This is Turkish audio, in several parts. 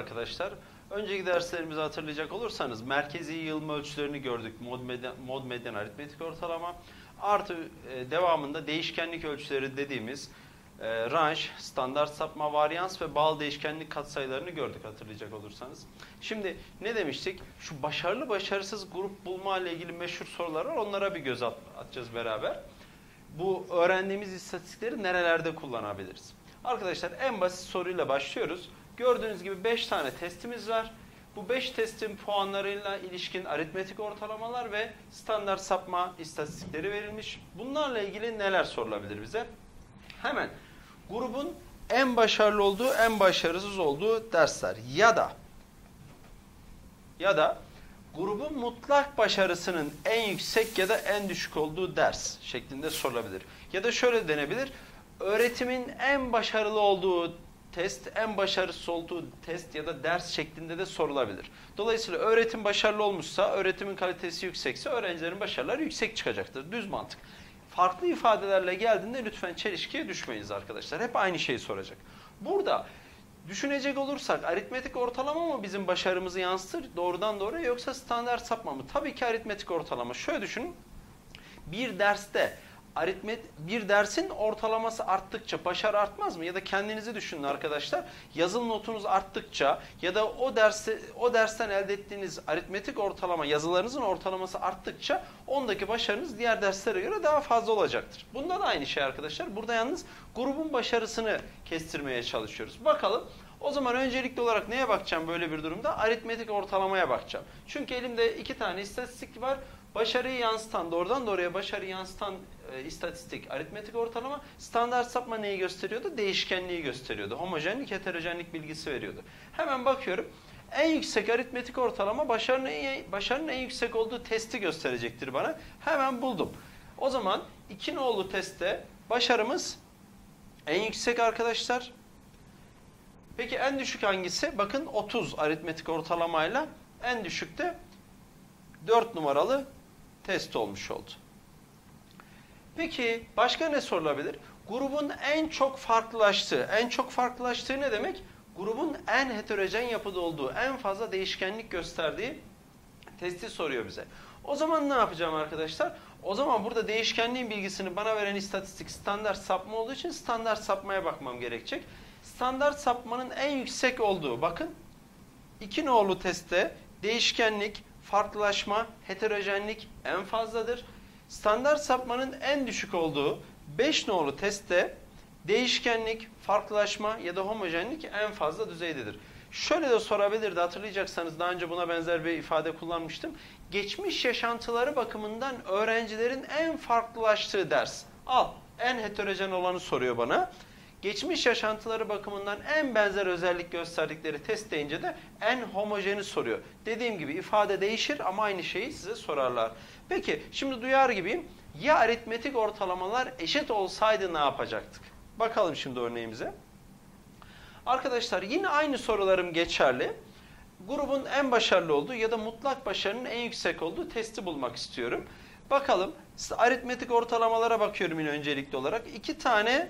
arkadaşlar. Önceki derslerimizi hatırlayacak olursanız merkezi yığılma ölçülerini gördük. Mod medyan aritmetik ortalama. Artı devamında değişkenlik ölçüleri dediğimiz ranj, standart sapma, varyans ve bağlı değişkenlik katsayılarını gördük hatırlayacak olursanız. Şimdi ne demiştik? Şu başarılı başarısız grup bulma ile ilgili meşhur sorular var. Onlara bir göz atacağız beraber. Bu öğrendiğimiz istatistikleri nerelerde kullanabiliriz? Arkadaşlar en basit soruyla başlıyoruz. Gördüğünüz gibi 5 tane testimiz var. Bu 5 testin puanlarıyla ilişkin aritmetik ortalamalar ve standart sapma istatistikleri verilmiş. Bunlarla ilgili neler sorulabilir bize? Hemen grubun en başarılı olduğu, en başarısız olduğu dersler ya da grubun mutlak başarısının en yüksek ya da en düşük olduğu ders şeklinde sorulabilir. Ya da şöyle denebilir. Öğretimin en başarılı olduğu test, en başarısız olduğu test ya da ders şeklinde de sorulabilir. Dolayısıyla öğretim başarılı olmuşsa, öğretimin kalitesi yüksekse öğrencilerin başarıları yüksek çıkacaktır. Düz mantık. Farklı ifadelerle geldiğinde lütfen çelişkiye düşmeyiniz arkadaşlar. Hep aynı şeyi soracak. Burada düşünecek olursak aritmetik ortalama mı bizim başarımızı yansıtır doğrudan doğruya yoksa standart sapma mı? Tabii ki aritmetik ortalama. Şöyle düşünün. Bir derste bir dersin ortalaması arttıkça başarı artmaz mı? Ya da kendinizi düşünün arkadaşlar. Yazılı notunuz arttıkça ya da o dersten elde ettiğiniz aritmetik ortalama, yazılarınızın ortalaması arttıkça ondaki başarınız diğer derslere göre daha fazla olacaktır. Bunda da aynı şey arkadaşlar. Burada yalnız grubun başarısını kestirmeye çalışıyoruz. Bakalım. O zaman öncelikli olarak neye bakacağım böyle bir durumda? Aritmetik ortalamaya bakacağım. Çünkü elimde 2 tane istatistik var. Başarıyı yansıtan, doğrudan doğruya başarıyı yansıtan istatistik, aritmetik ortalama. Standart sapma neyi gösteriyordu? Değişkenliği gösteriyordu. Homojenlik, heterojenlik bilgisi veriyordu. Hemen bakıyorum. En yüksek aritmetik ortalama başarının en yüksek olduğu testi gösterecektir bana. Hemen buldum. O zaman 2 nolu testte başarımız en yüksek arkadaşlar. Peki en düşük hangisi? Bakın 30 aritmetik ortalamayla en düşükte 4 numaralı test olmuş oldu. Peki başka ne sorulabilir? Grubun en çok farklılaştığı ne demek? Grubun en heterojen yapıda olduğu, en fazla değişkenlik gösterdiği testi soruyor bize. O zaman ne yapacağım arkadaşlar? O zaman burada değişkenliğin bilgisini bana veren istatistik standart sapma olduğu için standart sapmaya bakmam gerekecek. Standart sapmanın en yüksek olduğu, bakın 2 nolu testte değişkenlik, farklılaşma, heterojenlik en fazladır. Standart sapmanın en düşük olduğu 5 nolu testte değişkenlik, farklılaşma ya da homojenlik en fazla düzeydedir. Şöyle de sorabilirdi, hatırlayacaksanız daha önce buna benzer bir ifade kullanmıştım. Geçmiş yaşantıları bakımından öğrencilerin en farklılaştığı ders. En heterojen olanı soruyor bana. Geçmiş yaşantıları bakımından en benzer özellik gösterdikleri test deyince de en homojeni soruyor. Dediğim gibi ifade değişir ama aynı şeyi size sorarlar. Peki şimdi duyar gibiyim. Ya aritmetik ortalamalar eşit olsaydı ne yapacaktık? Bakalım şimdi örneğimize. Arkadaşlar yine aynı sorularım geçerli. Grubun en başarılı olduğu ya da mutlak başarının en yüksek olduğu testi bulmak istiyorum. Bakalım aritmetik ortalamalara bakıyorum yine öncelikli olarak. 2 tane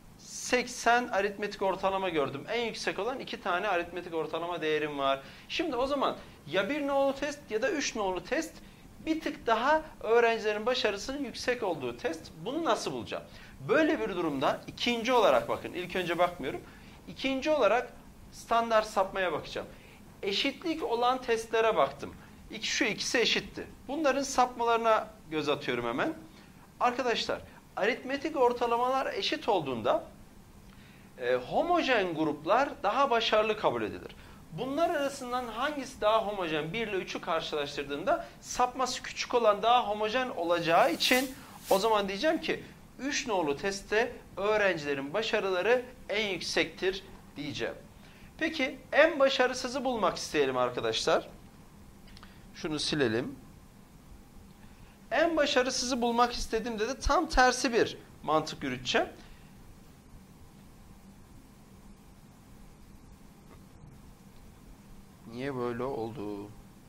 80 aritmetik ortalama gördüm. En yüksek olan 2 tane aritmetik ortalama değerim var. Şimdi o zaman ya 1 nolu test ya da 3 nolu test bir tık daha öğrencilerin başarısının yüksek olduğu test. Bunu nasıl bulacağım? Böyle bir durumda ikinci olarak bakın. İlk önce bakmıyorum. İkinci olarak standart sapmaya bakacağım. Eşitlik olan testlere baktım. Şu ikisi eşitti. Bunların sapmalarına göz atıyorum hemen. Arkadaşlar aritmetik ortalamalar eşit olduğunda homojen gruplar daha başarılı kabul edilir. Bunlar arasından hangisi daha homojen? 1 ile 3'ü karşılaştırdığında sapması küçük olan daha homojen olacağı için o zaman diyeceğim ki 3 nolu testte öğrencilerin başarıları en yüksektir diyeceğim. Peki en başarısızı bulmak isteyelim arkadaşlar. Şunu silelim. En başarısızı bulmak istediğimde de tam tersi bir mantık yürüteceğim. Niye böyle oldu?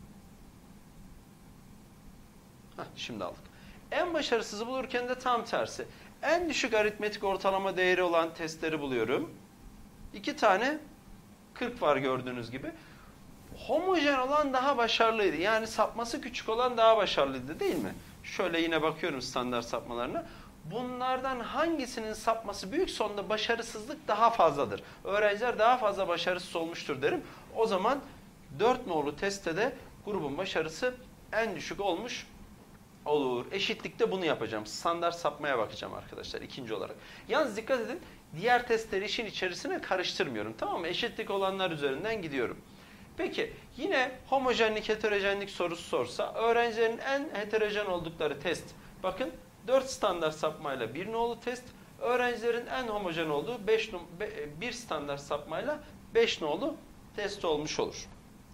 Şimdi aldık. En başarısızı bulurken de tam tersi. En düşük aritmetik ortalama değeri olan testleri buluyorum. 2 tane 40 var gördüğünüz gibi. Homojen olan daha başarılıydı. Yani sapması küçük olan daha başarılıydı değil mi? Şöyle yine bakıyorum standart sapmalarına. Bunlardan hangisinin sapması büyükse onda başarısızlık daha fazladır. Öğrenciler daha fazla başarısız olmuştur derim. O zaman 4 nolu testte de grubun başarısı en düşük olmuş olur. Eşitlikte bunu yapacağım. Standart sapmaya bakacağım arkadaşlar ikinci olarak. Yalnız dikkat edin, diğer testleri işin içerisine karıştırmıyorum. Tamam mı? Eşitlik olanlar üzerinden gidiyorum. Peki yine homojenlik heterojenlik sorusu sorsa öğrencilerin en heterojen oldukları test. Bakın 4 standart sapmayla 1 nolu test. Öğrencilerin en homojen olduğu 1 standart sapmayla 5 nolu test olmuş olur.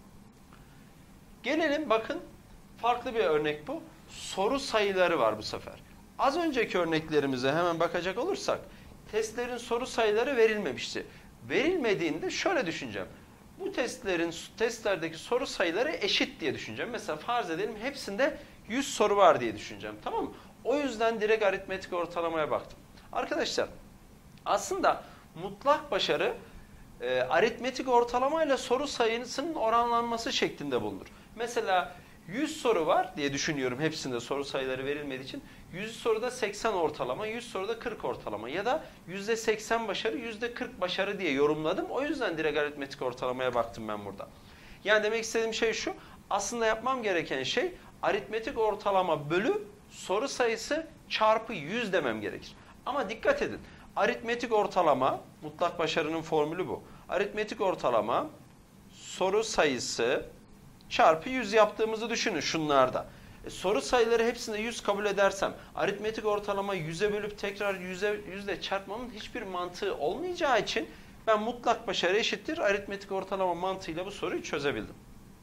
Gelelim bakın farklı bir örnek bu. Soru sayıları var bu sefer. Az önceki örneklerimize hemen bakacak olursak testlerin soru sayıları verilmemişti. Verilmediğinde şöyle düşüneceğim. Bu testlerdeki soru sayıları eşit diye düşüneceğim. Mesela farz edelim hepsinde 100 soru var diye düşüneceğim. Tamam mı? O yüzden direkt aritmetik ortalamaya baktım. Arkadaşlar aslında mutlak başarı aritmetik ortalamayla soru sayısının oranlanması şeklinde bulunur. Mesela 100 soru var diye düşünüyorum hepsinde soru sayıları verilmediği için. 100 soruda 80 ortalama, 100 soruda 40 ortalama ya da %80 başarı, %40 başarı diye yorumladım. O yüzden direkt aritmetik ortalamaya baktım ben burada. Yani demek istediğim şey şu, aslında yapmam gereken şey aritmetik ortalama bölü soru sayısı çarpı 100 demem gerekir. Ama dikkat edin, aritmetik ortalama, mutlak başarının formülü bu. Aritmetik ortalama soru sayısı çarpı 100 yaptığımızı düşünün şunlarda. Soru sayıları hepsinde 100 kabul edersem aritmetik ortalama 100'e bölüp tekrar 100'le çarpmamın hiçbir mantığı olmayacağı için ben mutlak başarı eşittir aritmetik ortalama mantığıyla bu soruyu çözebildim.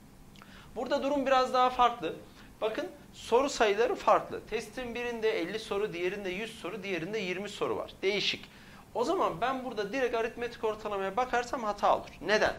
Burada durum biraz daha farklı. Bakın soru sayıları farklı. Testin birinde 50 soru, diğerinde 100 soru, diğerinde 20 soru var. Değişik. O zaman ben burada direkt aritmetik ortalamaya bakarsam hata olur. Neden?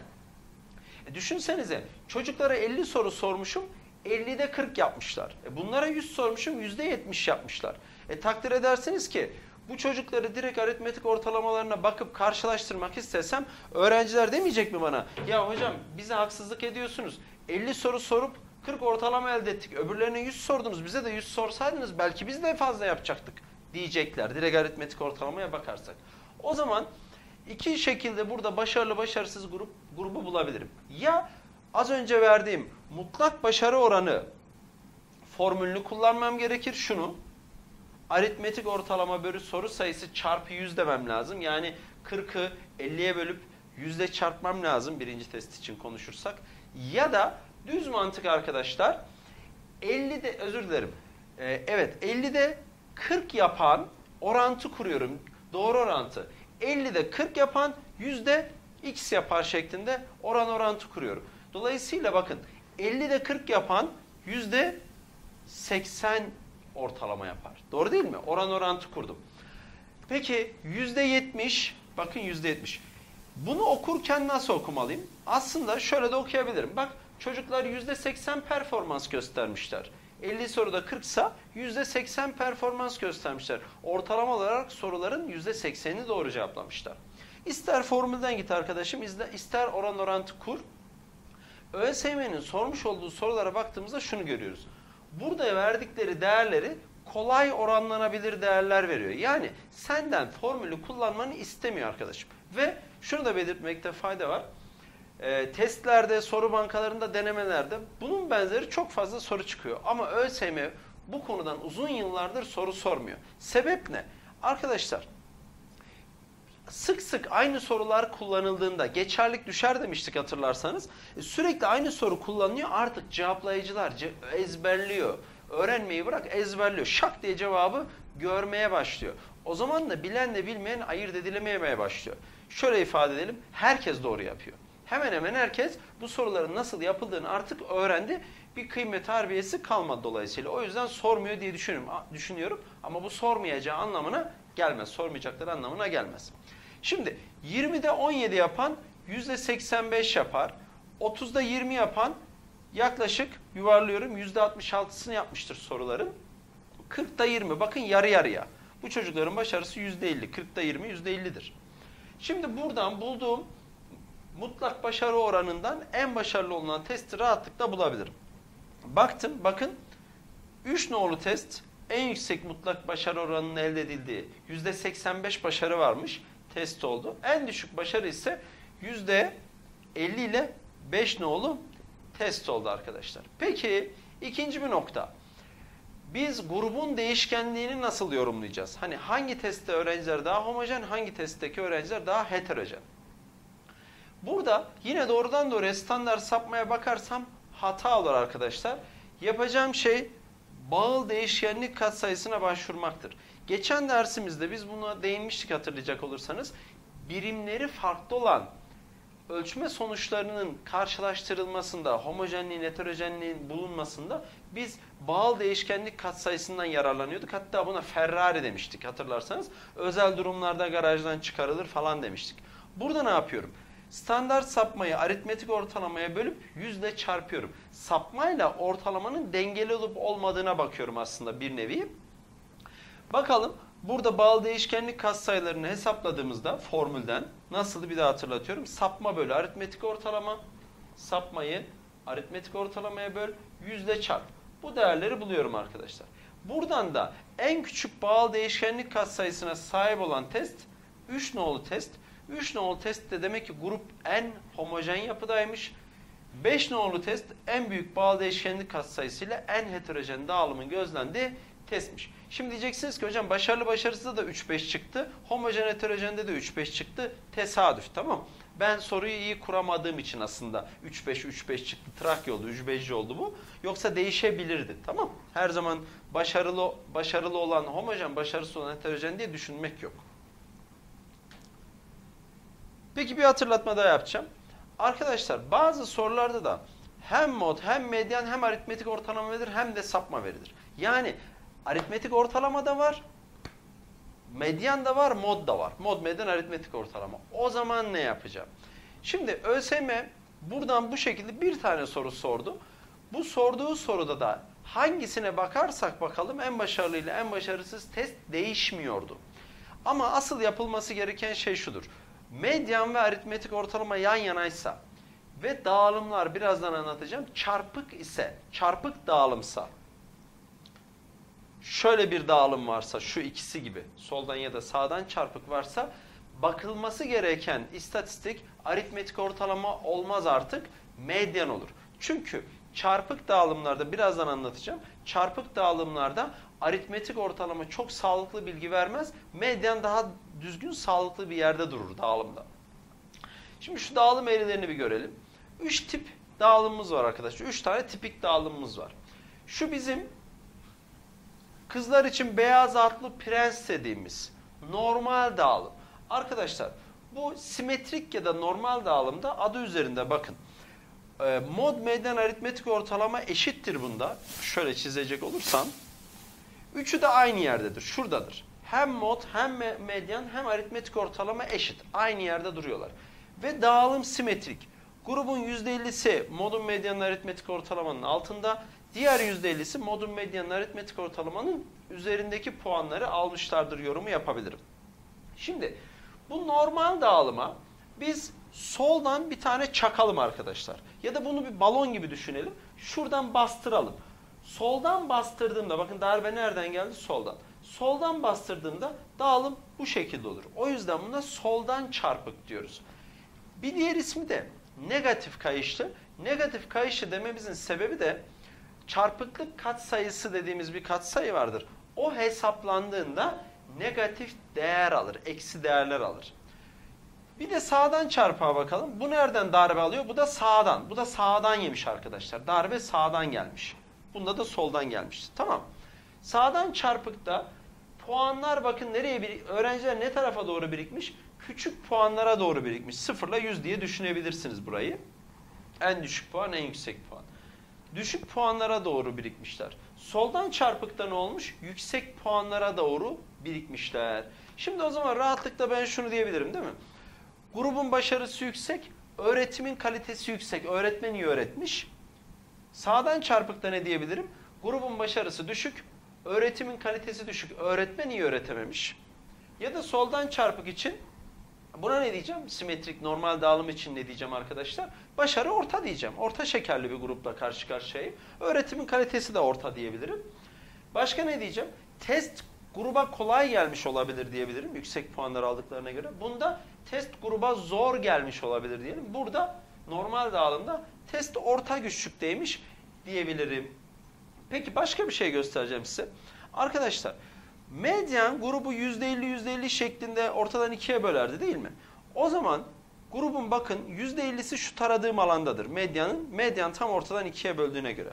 Düşünsenize çocuklara 50 soru sormuşum, 50'de 40 yapmışlar. Bunlara 100 sormuşum, %70 yapmışlar. Takdir edersiniz ki bu çocukları direkt aritmetik ortalamalarına bakıp karşılaştırmak istesem öğrenciler demeyecek mi bana? Ya hocam bize haksızlık ediyorsunuz. 50 soru sorup 40 ortalama elde ettik. Öbürlerine 100 sordunuz. Bize de 100 sorsaydınız belki biz de fazla yapacaktık diyecekler. Direkt aritmetik ortalamaya bakarsak. O zaman İki şekilde burada başarılı başarısız grubu bulabilirim. Ya az önce verdiğim mutlak başarı oranı formülünü kullanmam gerekir. Şunu aritmetik ortalama bölü soru sayısı çarpı 100 demem lazım. Yani 40'ı 50'ye bölüp 100'le çarpmam lazım birinci test için konuşursak. Ya da düz mantık arkadaşlar 50'de özür dilerim. Evet 50'de 40 yapan orantı kuruyorum. Doğru orantı. 50'de 40 yapan yüzde x yapar şeklinde orantı kuruyorum. Dolayısıyla bakın 50'de 40 yapan yüzde 80 ortalama yapar. Doğru değil mi? Orantı kurdum. Peki yüzde 70 bakın yüzde 70. Bunu okurken nasıl okumalıyım? Aslında şöyle de okuyabilirim. Bak çocuklar yüzde 80 performans göstermişler. 50 soruda 40 ise %80 performans göstermişler. Ortalama olarak soruların %80'ini doğru cevaplamışlar. İster formülden git arkadaşım, ister orantı kur. ÖSYM'nin sormuş olduğu sorulara baktığımızda şunu görüyoruz. Burada verdikleri değerleri kolay oranlanabilir değerler veriyor. Yani senden formülü kullanmanı istemiyor arkadaşım. Ve şunu da belirtmekte fayda var. Testlerde, soru bankalarında, denemelerde bunun benzeri çok fazla soru çıkıyor. Ama ÖSYM bu konudan uzun yıllardır soru sormuyor. Sebep ne? Arkadaşlar sık sık aynı sorular kullanıldığında geçerlilik düşer demiştik hatırlarsanız. Sürekli aynı soru kullanılıyor artık cevaplayıcılar ezberliyor. Öğrenmeyi bırak ezberliyor. Şak diye cevabı görmeye başlıyor. O zaman da bilenle bilmeyen ayırt edilememeye başlıyor. Şöyle ifade edelim, herkes doğru yapıyor. Hemen hemen herkes bu soruların nasıl yapıldığını artık öğrendi. Bir kıymet harbiyesi kalmadı dolayısıyla. O yüzden sormuyor diye düşünüyorum. Ama bu sormayacağı anlamına gelmez. Sormayacakları anlamına gelmez. Şimdi 20'de 17 yapan %85 yapar. 30'da 20 yapan yaklaşık yuvarlıyorum %66'sını yapmıştır soruların. 40'da 20 bakın yarı yarıya. Bu çocukların başarısı %50. 40'da 20 %50'dir. Şimdi buradan bulduğum mutlak başarı oranından en başarılı olan testi rahatlıkla bulabilirim. Baktım, bakın 3 nolu test en yüksek mutlak başarı oranının elde edildiği %85 başarı varmış test oldu. En düşük başarı ise %50 ile 5 nolu test oldu arkadaşlar. Peki ikinci bir nokta. Biz grubun değişkenliğini nasıl yorumlayacağız? Hani hangi testte öğrenciler daha homojen, hangi testteki öğrenciler daha heterojen? Burada yine doğrudan doğruya standart sapmaya bakarsam hata olur arkadaşlar. Yapacağım şey bağıl değişkenlik katsayısına başvurmaktır. Geçen dersimizde biz buna değinmiştik hatırlayacak olursanız. Birimleri farklı olan ölçme sonuçlarının karşılaştırılmasında, homojenliğin, heterojenliğin bulunmasında biz bağıl değişkenlik katsayısından yararlanıyorduk. Hatta buna Ferrari demiştik hatırlarsanız. Özel durumlarda garajdan çıkarılır falan demiştik. Burada ne yapıyorum? Standart sapmayı aritmetik ortalamaya bölüp yüzle çarpıyorum. Sapmayla ortalamanın dengeli olup olmadığına bakıyorum aslında bir nevi. Bakalım burada bağlı değişkenlik katsayılarını hesapladığımızda formülden nasıl bir daha hatırlatıyorum. Sapma bölü aritmetik ortalama, sapmayı aritmetik ortalamaya böl, yüzle çarp. Bu değerleri buluyorum arkadaşlar. Buradan da en küçük bağlı değişkenlik katsayısına sahip olan test 3 nolu test. 3 nolu test de demek ki grup en homojen yapıdaymış. 5 nolu test en büyük bağlı değişkenlik katsayısıyla en heterojen dağılımın gözlendiği testmiş. Şimdi diyeceksiniz ki hocam başarılı başarısızda da 3-5 çıktı. Homojen heterojende de 3-5 çıktı. Tesadüf, tamam. Ben soruyu iyi kuramadığım için aslında 3-5 çıktı. Trakya oldu, 3-5 oldu bu. Yoksa değişebilirdi, tamam. Her zaman başarılı olan homojen, başarısız olan heterojen diye düşünmek yok. Peki bir hatırlatma daha yapacağım. Arkadaşlar bazı sorularda da hem mod, hem medyan, hem aritmetik ortalama verilir, hem de sapma verilir. Yani aritmetik ortalama da var, medyan da var, mod da var. Mod, medyan, aritmetik ortalama. O zaman ne yapacağım? Şimdi ÖSYM buradan bu şekilde bir tane soru sordu. Bu sorduğu soruda da hangisine bakarsak bakalım en başarılı ile en başarısız test değişmiyordu. Ama asıl yapılması gereken şey şudur. Medyan ve aritmetik ortalama yan yanaysa ve dağılımlar birazdan anlatacağım çarpık ise, çarpık dağılımsa, şöyle bir dağılım varsa şu ikisi gibi soldan ya da sağdan çarpık varsa bakılması gereken istatistik aritmetik ortalama olmaz artık, medyan olur. Çünkü çarpık dağılımlarda birazdan anlatacağım. Çarpık dağılımlarda aritmetik ortalama çok sağlıklı bilgi vermez. Medyan daha düzgün, sağlıklı bir yerde durur dağılımda. Şimdi şu dağılım eğrilerini bir görelim. 3 tip dağılımımız var arkadaşlar. 3 tane tipik dağılımımız var. Şu bizim kızlar için beyaz atlı prens dediğimiz normal dağılım. Arkadaşlar bu simetrik ya da normal dağılımda adı üzerinde bakın. Mod, medyan, aritmetik ortalama eşittir bunda. Şöyle çizecek olursam. Üçü de aynı yerdedir. Şuradadır. Hem mod, hem medyan, hem aritmetik ortalama eşit. Aynı yerde duruyorlar. Ve dağılım simetrik. Grubun %50'si modun, medyanın, aritmetik ortalamanın altında. Diğer %50'si modun, medyanın, aritmetik ortalamanın üzerindeki puanları almışlardır yorumu yapabilirim. Şimdi bu normal dağılıma biz soldan bir tane çakalım arkadaşlar. Ya da bunu bir balon gibi düşünelim. Şuradan bastıralım. Soldan bastırdığımda, bakın darbe nereden geldi? Soldan. Soldan bastırdığımda dağılım bu şekilde olur. O yüzden buna soldan çarpık diyoruz. Bir diğer ismi de negatif kayışlı. Negatif kayışlı dememizin sebebi de çarpıklık katsayısı dediğimiz bir katsayı vardır. O hesaplandığında negatif değer alır, eksi değerler alır. Bir de sağdan çarpığa bakalım. Bu nereden darbe alıyor? Bu da sağdan. Bu da sağdan yemiş arkadaşlar. Darbe sağdan gelmiş. Bunda da soldan gelmişti. Tamam. Sağdan çarpıkta puanlar bakın nereye öğrenciler ne tarafa doğru birikmiş? Küçük puanlara doğru birikmiş. 0 ile 100 diye düşünebilirsiniz burayı. En düşük puan, en yüksek puan. Düşük puanlara doğru birikmişler. Soldan çarpıkta ne olmuş? Yüksek puanlara doğru birikmişler. Şimdi o zaman rahatlıkla ben şunu diyebilirim değil mi? Grubun başarısı yüksek, öğretimin kalitesi yüksek. Öğretmen iyi öğretmiş. Sağdan çarpıkta ne diyebilirim? Grubun başarısı düşük, öğretimin kalitesi düşük. Öğretmen iyi öğretememiş. Ya da soldan çarpık için Buna ne diyeceğim? Simetrik normal dağılım için ne diyeceğim arkadaşlar? Başarı orta diyeceğim. Orta şekerli bir grupla karşı karşıyayım. Öğretimin kalitesi de orta diyebilirim. Başka ne diyeceğim? Test gruba kolay gelmiş olabilir diyebilirim. Yüksek puanlar aldıklarına göre. Bunda test gruba zor gelmiş olabilir diyelim. Burada normal dağılımda test orta güçlükteymiş diyebilirim. Peki başka bir şey göstereceğim size. Arkadaşlar medyan grubu %50-%50 şeklinde ortadan ikiye bölerdi değil mi? O zaman grubun bakın %50'si şu taradığım alandadır. Medyan tam ortadan ikiye böldüğüne göre.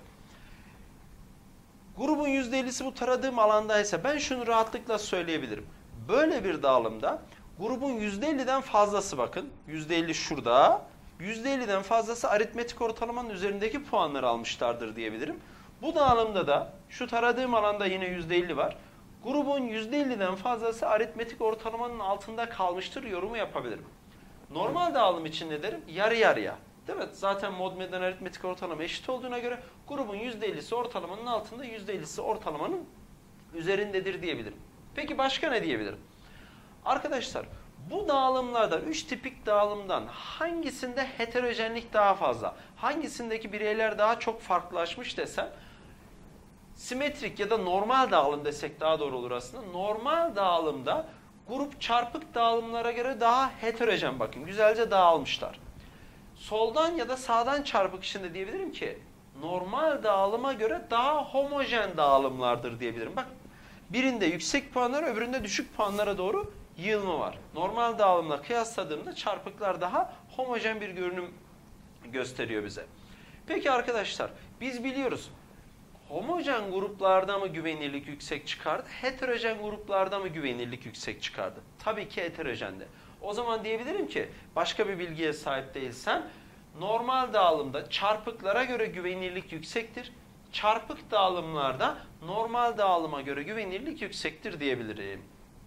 Grubun %50'si bu taradığım alandaysa ben şunu rahatlıkla söyleyebilirim. Böyle bir dağılımda grubun %50'den fazlası bakın. %50 şurada. %50'den fazlası aritmetik ortalamanın üzerindeki puanları almışlardır diyebilirim. Bu dağılımda da şu taradığım alanda yine %50 var. Grubun %50'den fazlası aritmetik ortalamanın altında kalmıştır yorumu yapabilirim. Normal dağılım için ne derim? Yarı yarıya. Değil mi? Zaten mod medyan aritmetik ortalama eşit olduğuna göre grubun %50'si ortalamanın altında, %50'si ortalamanın üzerindedir diyebilirim. Peki başka ne diyebilirim? Arkadaşlar bu dağılımlardan, 3 tipik dağılımdan hangisinde heterojenlik daha fazla, hangisindeki bireyler daha çok farklılaşmış desem, simetrik ya da normal dağılım desek daha doğru olur aslında. Normal dağılımda grup çarpık dağılımlara göre daha heterojen bakın. Güzelce dağılmışlar. Soldan ya da sağdan çarpık içinde diyebilirim ki normal dağılıma göre daha homojen dağılımlardır diyebilirim. Bak birinde yüksek puanlara öbüründe düşük puanlara doğru yığılma var. Normal dağılımla kıyasladığımda çarpıklar daha homojen bir görünüm gösteriyor bize. Peki arkadaşlar biz biliyoruz. Homojen gruplarda mı güvenilirlik yüksek çıkardı? Heterojen gruplarda mı güvenilirlik yüksek çıkardı? Tabii ki heterojende. O zaman diyebilirim ki başka bir bilgiye sahip değilsem normal dağılımda çarpıklara göre güvenilirlik yüksektir. Çarpık dağılımlarda normal dağılıma göre güvenilirlik yüksektir diyebilirim.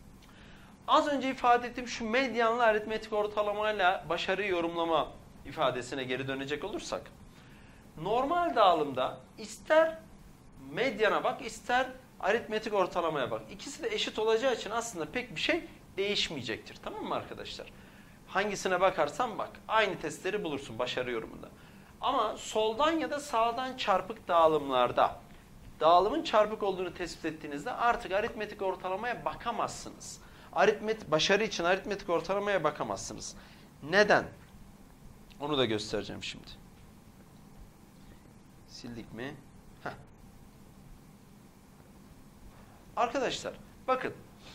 Az önce ifade ettiğim şu medyanlı aritmetik ortalamayla başarı yorumlama ifadesine geri dönecek olursak normal dağılımda ister medyana bak ister aritmetik ortalamaya bak. İkisi de eşit olacağı için aslında pek bir şey değişmeyecektir. Tamam mı arkadaşlar? Hangisine bakarsan bak. Aynı testleri bulursun başarı yorumunda. Ama soldan ya da sağdan çarpık dağılımlarda dağılımın çarpık olduğunu tespit ettiğinizde artık aritmetik ortalamaya bakamazsınız. Başarı için aritmetik ortalamaya bakamazsınız. Neden? Onu da göstereceğim şimdi. Sildik mi? Heh. Arkadaşlar bakın.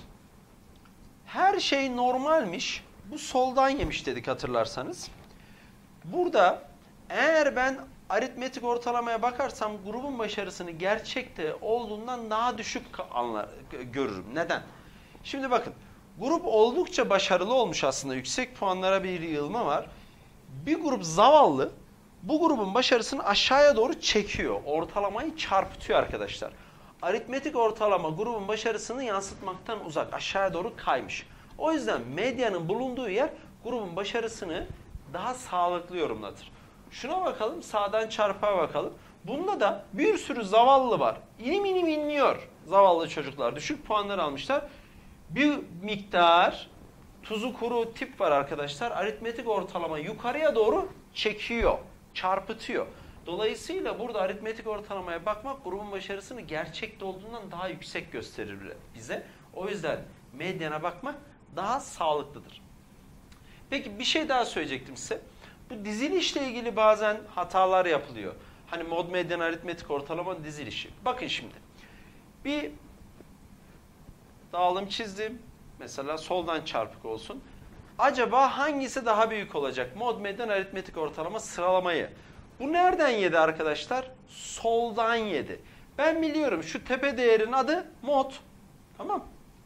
Her şey normalmiş. Bu soldan yemiş dedik hatırlarsanız. Burada eğer ben aritmetik ortalamaya bakarsam grubun başarısını gerçekte olduğundan daha düşük görürüm. Neden? Şimdi bakın. Grup oldukça başarılı olmuş aslında. Yüksek puanlara bir yığılma var. Bir grup zavallı bu grubun başarısını aşağıya doğru çekiyor. Ortalamayı çarpıtıyor arkadaşlar. Aritmetik ortalama grubun başarısını yansıtmaktan uzak. Aşağıya doğru kaymış. O yüzden medyanın bulunduğu yer grubun başarısını daha sağlıklı yorumlatır. Şuna bakalım, sağdan çarpığa bakalım. Bunda da bir sürü zavallı var. İnim inim inliyor zavallı çocuklar. Düşük puanlar almışlar. Bir miktar tuzu kuru tip var arkadaşlar. Aritmetik ortalama yukarıya doğru çekiyor, çarpıtıyor. Dolayısıyla burada aritmetik ortalamaya bakmak grubun başarısını gerçekte olduğundan daha yüksek gösterir bize. O yüzden medyana bakmak daha sağlıklıdır. Peki bir şey daha söyleyecektim size. Bu dizilişle ilgili bazen hatalar yapılıyor. Hani mod medyan aritmetik ortalama dizilişi. Bakın şimdi. Bir dağılım çizdim. Mesela soldan çarpık olsun. Acaba hangisi daha büyük olacak? Mod medyan aritmetik ortalama sıralamayı. Bu nereden yedi arkadaşlar? Soldan yedi. Ben biliyorum şu tepe değerin adı mod. Tamam.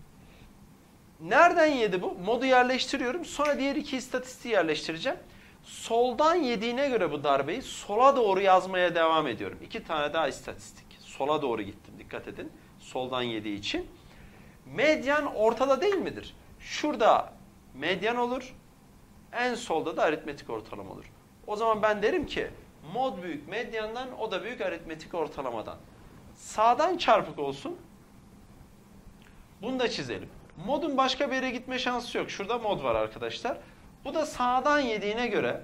Nereden yedi bu? Modu yerleştiriyorum. Sonra diğer iki istatistiği yerleştireceğim. Soldan yediğine göre bu darbeyi sola doğru yazmaya devam ediyorum. 2 tane daha istatistik. Sola doğru gittim. Dikkat edin. Soldan yediği için. Medyan ortada değil midir? Şurada medyan olur. En solda da aritmetik ortalama olur. O zaman ben derim ki mod büyük medyandan, o da büyük aritmetik ortalamadan. Sağdan çarpık olsun. Bunu da çizelim. Modun başka bir yere gitme şansı yok. Şurada mod var arkadaşlar. Bu da sağdan yediğine göre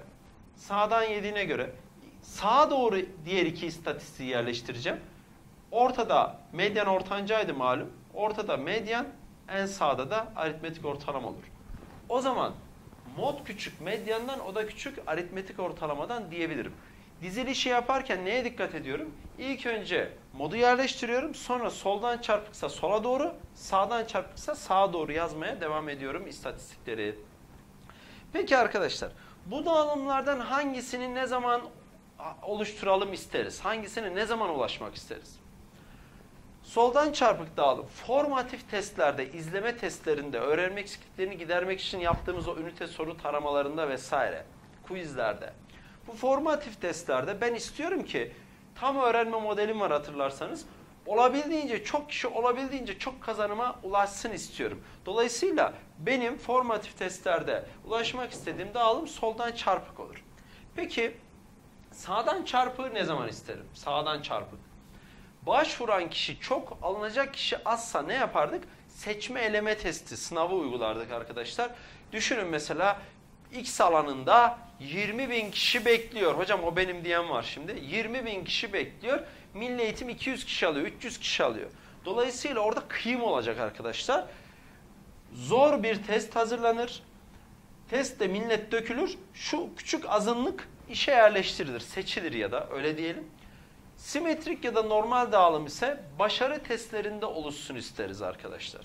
sağa doğru diğer iki istatistiği yerleştireceğim. Ortada medyan ortancaydı malum. Ortada medyan, en sağda da aritmetik ortalama olur. O zaman mod küçük medyandan, o da küçük aritmetik ortalamadan diyebilirim. Dizilişi yaparken neye dikkat ediyorum? İlk önce modu yerleştiriyorum. Sonra soldan çarpıksa sola doğru, sağdan çarpıksa sağa doğru yazmaya devam ediyorum istatistikleri. Peki arkadaşlar, bu dağılımlardan hangisini ne zaman oluşturalım isteriz? Hangisine ne zaman ulaşmak isteriz? Soldan çarpık dağılım, formatif testlerde, izleme testlerinde, öğrenme eksikliklerini gidermek için yaptığımız o ünite soru taramalarında vesaire, quizlerde. Bu formatif testlerde ben istiyorum ki, tam öğrenme modelim var hatırlarsanız, olabildiğince çok kişi, olabildiğince çok kazanıma ulaşsın istiyorum. Dolayısıyla benim formatif testlerde ulaşmak istediğim dağılım soldan çarpık olur. Peki, sağdan çarpığı ne zaman isterim? Sağdan çarpık. Başvuran kişi çok, alınacak kişi azsa ne yapardık? Seçme eleme testi, sınavı uygulardık arkadaşlar. Düşünün mesela X alanında 20.000 kişi bekliyor. Hocam o benim diyen var şimdi. 20.000 kişi bekliyor. Milli Eğitim 200 kişi alıyor, 300 kişi alıyor. Dolayısıyla orada kıyım olacak arkadaşlar. Zor bir test hazırlanır. Testte millet dökülür. Şu küçük azınlık işe yerleştirilir, seçilir ya da öyle diyelim. Simetrik ya da normal dağılım ise başarı testlerinde oluşsun isteriz arkadaşlar.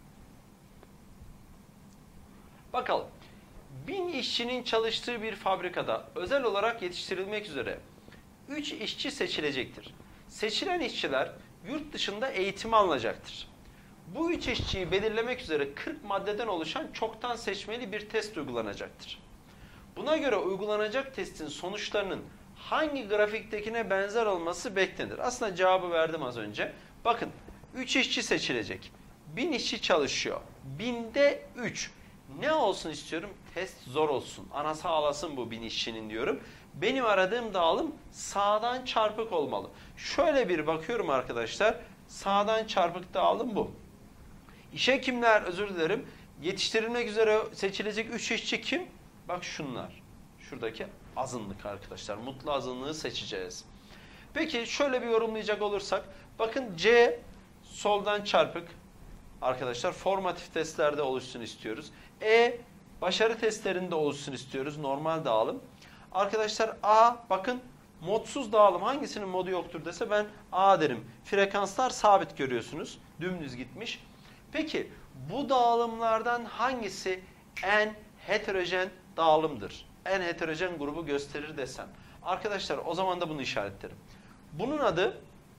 Bakalım. 1000 işçinin çalıştığı bir fabrikada özel olarak yetiştirilmek üzere 3 işçi seçilecektir. Seçilen işçiler yurt dışında eğitim alınacaktır. Bu 3 işçiyi belirlemek üzere 40 maddeden oluşan çoktan seçmeli bir test uygulanacaktır. Buna göre uygulanacak testin sonuçlarının hangi grafiktekine benzer olması beklenir? Aslında cevabı verdim az önce. Bakın 3 işçi seçilecek. 1000 işçi çalışıyor. 1000'de 3. Ne olsun istiyorum? Test zor olsun. Anası ağlasın bu 1000 işçinin diyorum. Benim aradığım dağılım sağdan çarpık olmalı. Şöyle bir bakıyorum arkadaşlar. Sağdan çarpık dağılım bu. İşe kimler? Özür dilerim. Yetiştirilmek üzere seçilecek 3 işçi kim? Bak şunlar. Şuradaki azınlık arkadaşlar. Mutlu azınlığı seçeceğiz. Peki şöyle bir yorumlayacak olursak. Bakın C soldan çarpık. Arkadaşlar formatif testlerde oluşsun istiyoruz. E başarı testlerinde oluşsun istiyoruz. Normal dağılım. Arkadaşlar A bakın modsuz dağılım hangisinin modu yoktur dese ben A derim. Frekanslar sabit görüyorsunuz. Dümdüz gitmiş. Peki bu dağılımlardan hangisi en heterojen dağılımdır? En heterojen grubu gösterir desem. Arkadaşlar o zaman da bunu işaretlerim. Bunun adı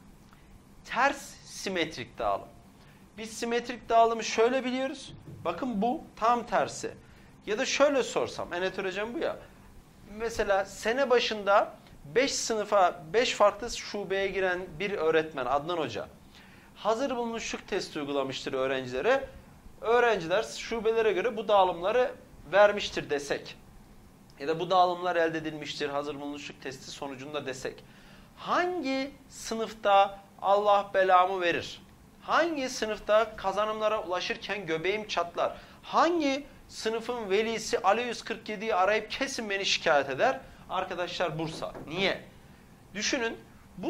ters simetrik dağılım. Biz simetrik dağılımı şöyle biliyoruz. Bakın bu tam tersi. Ya da şöyle sorsam, en heterojen bu ya. Mesela sene başında 5 sınıfa, 5 farklı şubeye giren bir öğretmen Adnan Hoca hazır bulunuşluk testi uygulamıştır öğrencilere. Öğrenciler şubelere göre bu dağılımları vermiştir desek. Ya da bu dağılımlar elde edilmiştir hazır bulunuşluk testi sonucunda desek. Hangi sınıfta Allah belamı verir? Hangi sınıfta kazanımlara ulaşırken göbeğim çatlar? Hangi sınıfın velisi Ali 147'yi arayıp kesin beni şikayet eder? Arkadaşlar Bursa. Niye? Düşünün bu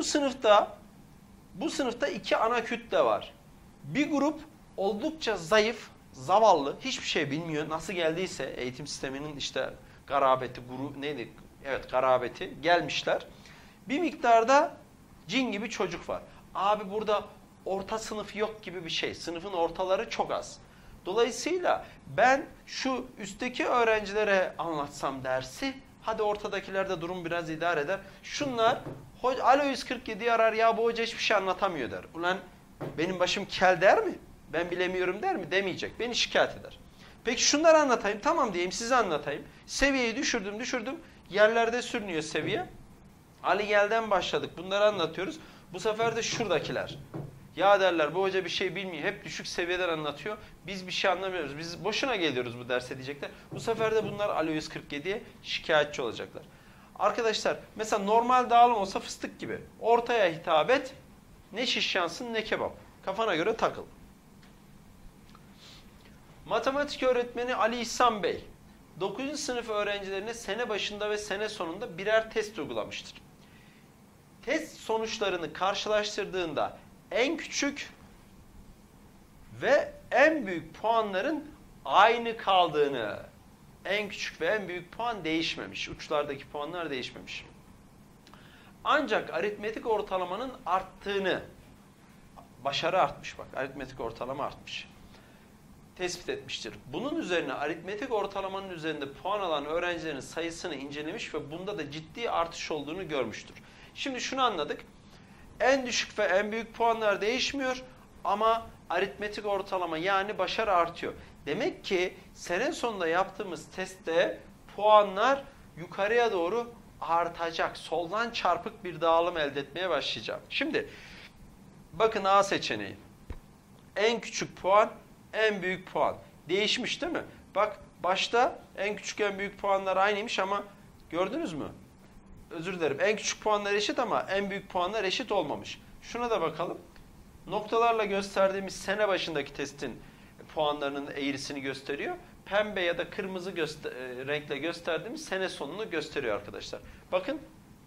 sınıfta iki ana kütle var. Bir grup oldukça zayıf, zavallı, hiçbir şey bilmiyor. Nasıl geldiyse eğitim sisteminin işte garabeti, neydi? Evet, garabeti gelmişler. Bir miktarda cin gibi çocuk var. Abi burada orta sınıf yok gibi bir şey. Sınıfın ortaları çok az. Dolayısıyla ben şu üstteki öğrencilere anlatsam dersi, hadi ortadakiler de durum biraz idare eder. Şunlar Alo 147'yi arar ya bu hoca hiçbir şey anlatamıyor der. Ulan benim başım kel der mi? Ben bilemiyorum der mi? Demeyecek. Beni şikayet eder. Peki şunları anlatayım. Tamam diyeyim size anlatayım. Seviyeyi düşürdüm. Yerlerde sürünüyor seviye. Ali Gel'den başladık. Bunları anlatıyoruz. Bu sefer de şuradakiler. Ya derler bu hoca bir şey bilmiyor. Hep düşük seviyeden anlatıyor. Biz bir şey anlamıyoruz. Biz boşuna geliyoruz bu derse diyecekler. Bu sefer de bunlar Alo 147'ye şikayetçi olacaklar. Arkadaşlar mesela normal dağılım olsa fıstık gibi. Ortaya hitap et. Ne şiş yansın ne kebap. Kafana göre takıl. Matematik öğretmeni Ali İhsan Bey 9. sınıf öğrencilerine sene başında ve sene sonunda birer test uygulamıştır. Test sonuçlarını karşılaştırdığında en küçük ve en büyük puanların aynı kaldığını, en küçük ve en büyük puan değişmemiş, uçlardaki puanlar değişmemiş. Ancak aritmetik ortalamanın arttığını, başarı artmış bak, aritmetik ortalama artmış, tespit etmiştir. Bunun üzerine aritmetik ortalamanın üzerinde puan alan öğrencilerin sayısını incelemiş ve bunda da ciddi artış olduğunu görmüştür. Şimdi şunu anladık. En düşük ve en büyük puanlar değişmiyor ama aritmetik ortalama yani başarı artıyor. Demek ki sene sonunda yaptığımız testte puanlar yukarıya doğru artacak. Soldan çarpık bir dağılım elde etmeye başlayacağım. Şimdi bakın A seçeneği. En küçük puan, en büyük puan. Değişmiş değil mi? Bak başta en küçük en büyük puanlar aynıymış ama gördünüz mü? Özür dilerim. En küçük puanlar eşit ama en büyük puanlar eşit olmamış. Şuna da bakalım. Noktalarla gösterdiğimiz sene başındaki testin puanlarının eğrisini gösteriyor. Pembe ya da kırmızı renkle gösterdiğimiz sene sonunu gösteriyor arkadaşlar. Bakın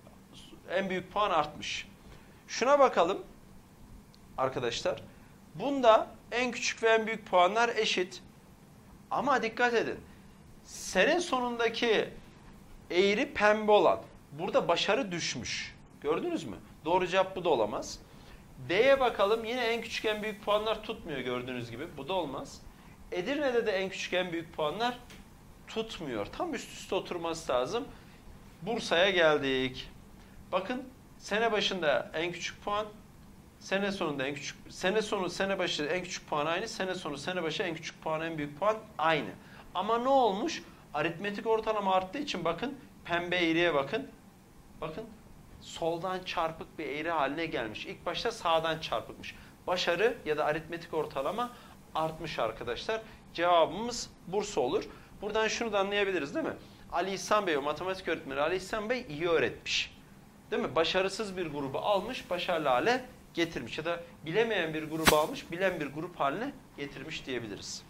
en büyük puan artmış. Şuna bakalım arkadaşlar. Bunda en küçük ve en büyük puanlar eşit. Ama dikkat edin. Sene sonundaki eğri pembe olan. Burada başarı düşmüş. Gördünüz mü? Doğru cevap bu da olamaz. D'ye bakalım. Yine en küçük en büyük puanlar tutmuyor gördüğünüz gibi. Bu da olmaz. Edirne'de de en küçük en büyük puanlar tutmuyor. Tam üst üste oturması lazım. Bursa'ya geldik. Bakın sene başında en küçük puan, sene sonunda en küçük, sene sonu sene başı en küçük puan aynı, sene sonu sene başı en küçük puan en büyük puan aynı. Ama ne olmuş? Aritmetik ortalama arttığı için bakın pembe eğriye bakın. Bakın soldan çarpık bir eğri haline gelmiş. İlk başta sağdan çarpıkmış. Başarı ya da aritmetik ortalama artmış arkadaşlar. Cevabımız Bursa olur. Buradan şunu da anlayabiliriz değil mi? Ali İhsan Bey, o matematik öğretmeni Ali İhsan Bey iyi öğretmiş. Değil mi? Başarısız bir grubu almış, başarılı hale getirmiş. Ya da bilemeyen bir grubu almış, bilen bir grup haline getirmiş diyebiliriz.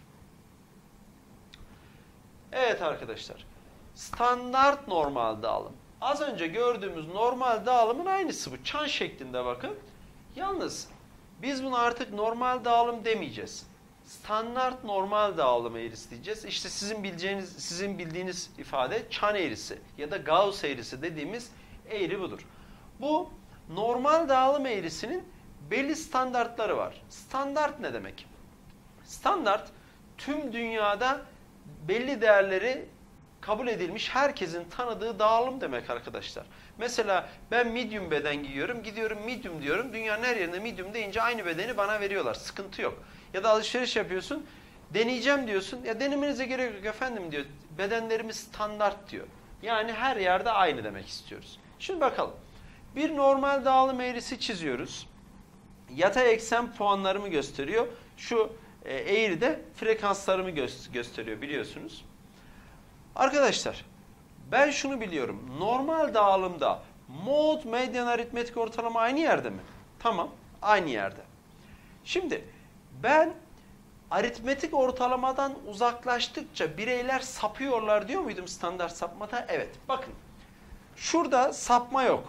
Evet arkadaşlar. Standart normal dağılım. Az önce gördüğümüz normal dağılımın aynısı bu. Çan şeklinde bakın. Yalnız biz buna artık normal dağılım demeyeceğiz. Standart normal dağılım eğrisi diyeceğiz. İşte sizin bildiğiniz ifade çan eğrisi ya da Gauss eğrisi dediğimiz eğri budur. Bu normal dağılım eğrisinin belli standartları var. Standart ne demek? Standart tüm dünyada belli değerleri kabul edilmiş, herkesin tanıdığı dağılım demek arkadaşlar. Mesela ben medium beden giyiyorum, gidiyorum medium diyorum. Dünyanın her yerinde medium deyince aynı bedeni bana veriyorlar. Sıkıntı yok. Ya da alışveriş yapıyorsun, deneyeceğim diyorsun. Ya denemenize gerek yok efendim diyor. Bedenlerimiz standart diyor. Yani her yerde aynı demek istiyoruz. Şimdi bakalım. Bir normal dağılım eğrisi çiziyoruz. Yatay eksen puanlarımı gösteriyor. Şu eğri de frekanslarımı gösteriyor biliyorsunuz. Arkadaşlar ben şunu biliyorum. Normal dağılımda mod, medyan, aritmetik ortalama aynı yerde mi? Tamam, aynı yerde. Şimdi ben aritmetik ortalamadan uzaklaştıkça bireyler sapıyorlar diyor muydum standart sapmada? Evet. Bakın. Şurada sapma yok.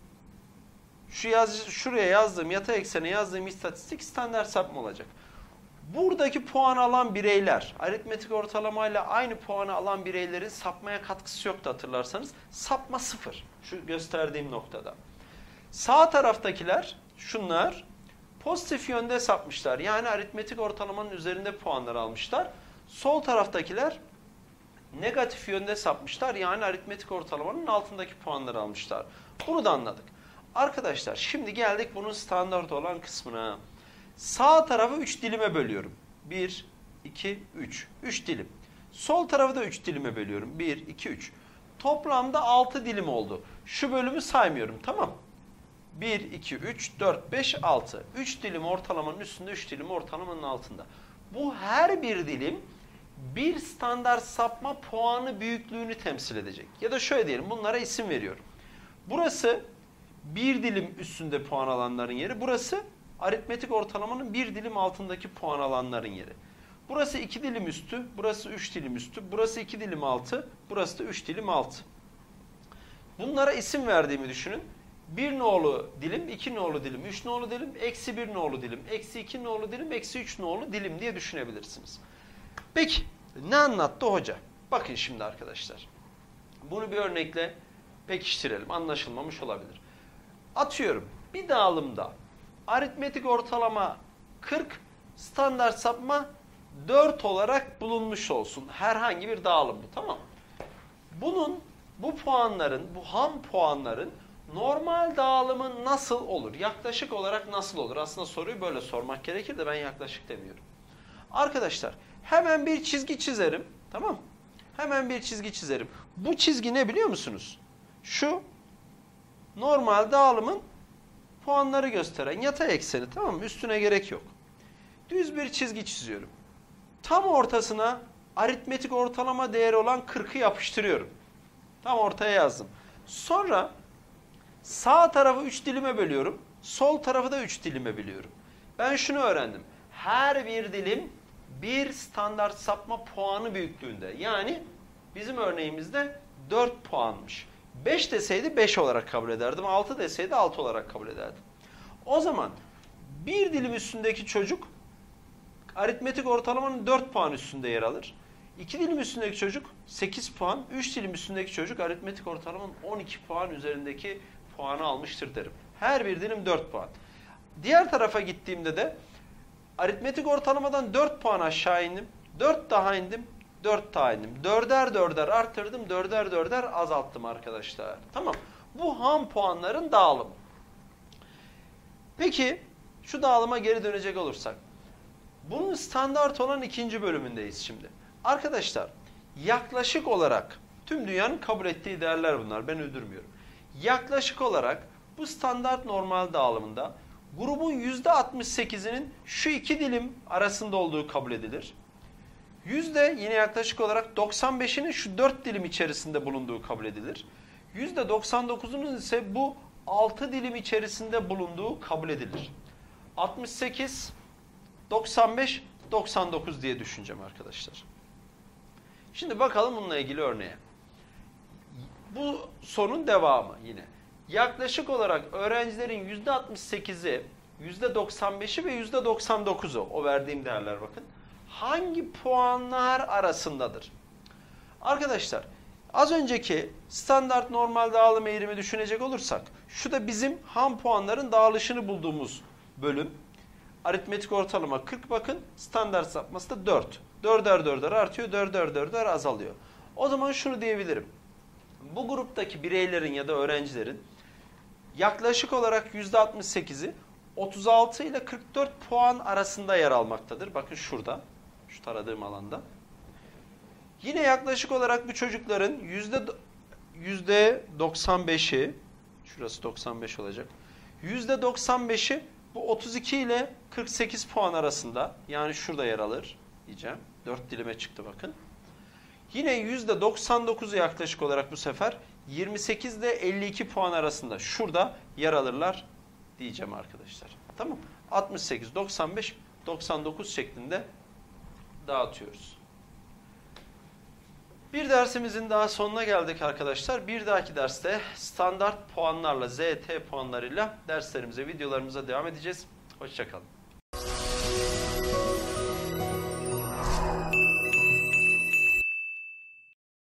Şuraya yazdığım, yatay eksene yazdığım istatistik standart sapma olacak. Buradaki puan alan bireyler, aritmetik ortalamayla aynı puanı alan bireylerin sapmaya katkısı yoktu hatırlarsanız. Sapma 0. Şu gösterdiğim noktada. Sağ taraftakiler, şunlar pozitif yönde sapmışlar. Yani aritmetik ortalamanın üzerinde puanlar almışlar. Sol taraftakiler negatif yönde sapmışlar. Yani aritmetik ortalamanın altındaki puanları almışlar. Bunu da anladık. Arkadaşlar şimdi geldik bunun standart olan kısmına. Sağ tarafı 3 dilime bölüyorum. 1, 2, 3. 3 dilim. Sol tarafı da 3 dilime bölüyorum. 1, 2, 3. Toplamda 6 dilim oldu. Şu bölümü saymıyorum. Tamam. 1, 2, 3, 4, 5, 6. 3 dilim ortalamanın üstünde, 3 dilim ortalamanın altında. Bu her bir dilim bir standart sapma puanı büyüklüğünü temsil edecek. Ya da şöyle diyelim, bunlara isim veriyorum. Burası bir dilim üstünde puan alanların yeri. Burası aritmetik ortalamanın bir dilim altındaki puan alanların yeri. Burası 2 dilim üstü, burası 3 dilim üstü, burası 2 dilim altı, burası da 3 dilim altı. Bunlara isim verdiğimi düşünün. 1 nolu dilim, 2 nolu dilim, 3 nolu dilim, eksi 1 nolu dilim, eksi 2 nolu dilim, eksi 3 nolu dilim diye düşünebilirsiniz. Peki ne anlattı hoca? Bakın şimdi arkadaşlar. Bunu bir örnekle pekiştirelim. Anlaşılmamış olabilir. Atıyorum bir dağılımda aritmetik ortalama 40, standart sapma 4 olarak bulunmuş olsun. Herhangi bir dağılım bu, tamam mı? Bu puanların, bu ham puanların normal dağılımı nasıl olur? Yaklaşık olarak nasıl olur? Aslında soruyu böyle sormak gerekir de ben yaklaşık demiyorum. Arkadaşlar hemen bir çizgi çizerim. Tamam mı? Hemen bir çizgi çizerim. Bu çizgi ne biliyor musunuz? Şu normal dağılımın puanları gösteren yatay ekseni, tamam mı? Üstüne gerek yok. Düz bir çizgi çiziyorum. Tam ortasına aritmetik ortalama değeri olan 40'ı yapıştırıyorum. Tam ortaya yazdım. Sonra sağ tarafı 3 dilime bölüyorum. Sol tarafı da 3 dilime bölüyorum. Ben şunu öğrendim. Her bir dilim bir standart sapma puanı büyüklüğünde. Yani bizim örneğimizde 4 puanmış. 5 deseydi 5 olarak kabul ederdim. 6 deseydi 6 olarak kabul ederdim. O zaman bir dilim üstündeki çocuk aritmetik ortalamanın 4 puan üstünde yer alır. 2 dilim üstündeki çocuk 8 puan, 3 dilim üstündeki çocuk aritmetik ortalamanın 12 puan üzerindeki puanı almıştır derim. Her bir dilim 4 puan. Diğer tarafa gittiğimde de aritmetik ortalamadan 4 puan aşağı indim. 4 daha indim, 4 daha indim. 4'er 4'er arttırdım, 4'er 4'er azalttım arkadaşlar. Tamam. Bu ham puanların dağılımı. Peki şu dağılıma geri dönecek olursak. Bunun standart olan ikinci bölümündeyiz şimdi. Arkadaşlar yaklaşık olarak tüm dünyanın kabul ettiği değerler bunlar. Ben uydurmuyorum. Yaklaşık olarak bu standart normal dağılımında grubun %68'inin şu iki dilim arasında olduğu kabul edilir. Yine yaklaşık olarak 95'inin şu 4 dilim içerisinde bulunduğu kabul edilir. %99'unun ise bu 6 dilim içerisinde bulunduğu kabul edilir. 68, 95, 99 diye düşüneceğim arkadaşlar. Şimdi bakalım bununla ilgili örneğe. Bu sorunun devamı yine. Yaklaşık olarak öğrencilerin %68'i, %95'i ve %99'u, o verdiğim değerler bakın, hangi puanlar arasındadır? Arkadaşlar az önceki standart normal dağılım eğrimi düşünecek olursak, şu da bizim ham puanların dağılışını bulduğumuz bölüm. Aritmetik ortalama 40 bakın, standart sapması da 4. 4'er 4'er artıyor, 4'er 4'er azalıyor. O zaman şunu diyebilirim. Bu gruptaki bireylerin ya da öğrencilerin yaklaşık olarak %68'i 36 ile 44 puan arasında yer almaktadır. Bakın şurada, şu taradığım alanda. Yine yaklaşık olarak bu çocukların %95'i, şurası 95 olacak, %95'i bu 32 ile 48 puan arasında, yani şurada yer alır diyeceğim. 4 dilime çıktı bakın. Yine %99'u yaklaşık olarak bu sefer 28 ile 52 puan arasında şurada yer alırlar diyeceğim arkadaşlar. Tamam. 68, 95, 99 şeklinde dağıtıyoruz. Bir dersimizin daha sonuna geldik arkadaşlar. Bir dahaki derste standart puanlarla, ZT puanlarıyla derslerimize, videolarımıza devam edeceğiz. Hoşça kalın.